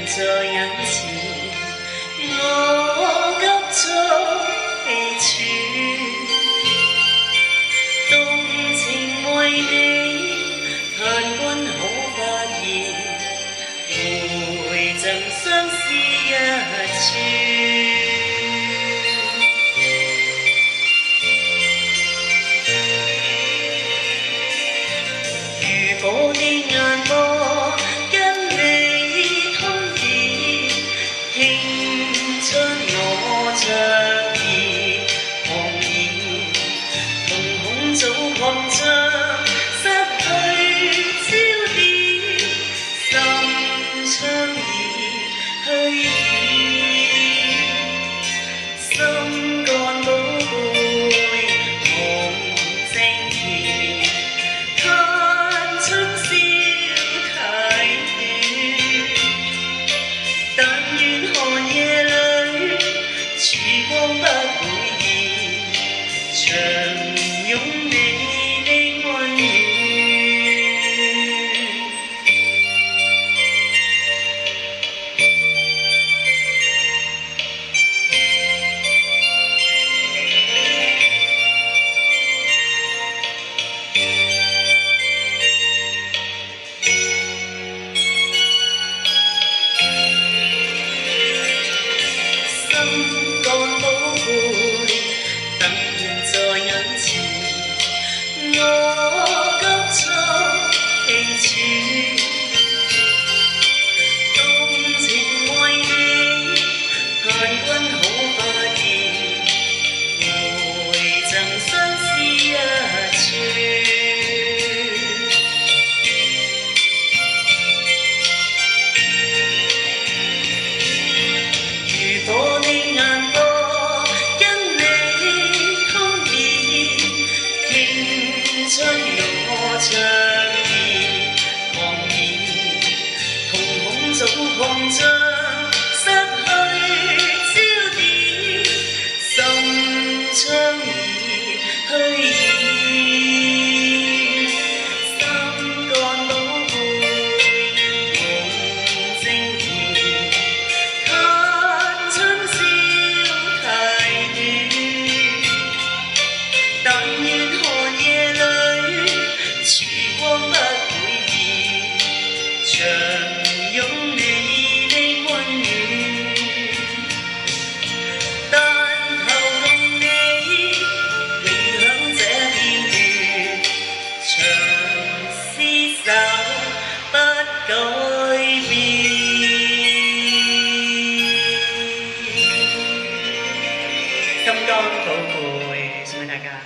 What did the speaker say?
在眼前，我急速氣喘，動情為你，盼君可發現，回贈相思一串。如火的眼波，跟你通電，聽出我灼熱狂言，瞳孔早擴張，失去焦點，心窗已虛掩，心肝寶貝夢正甜。但願寒夜裏，曙光不會現，長擁你的溫暖。心肝寶貝，突然在眼前，我急速氣喘，動情為你，盼君可發現，回贈相思一串。如火的眼波，跟你通電，傾出我灼熱狂言，瞳孔早擴張，失去焦點，心窗已虛掩，心肝寶貝夢正甜。但願寒夜裏，曙光不會現，長擁你的溫暖。但求共你，永享這片段，長廝守不改變。心肝寶貝，送俾大家。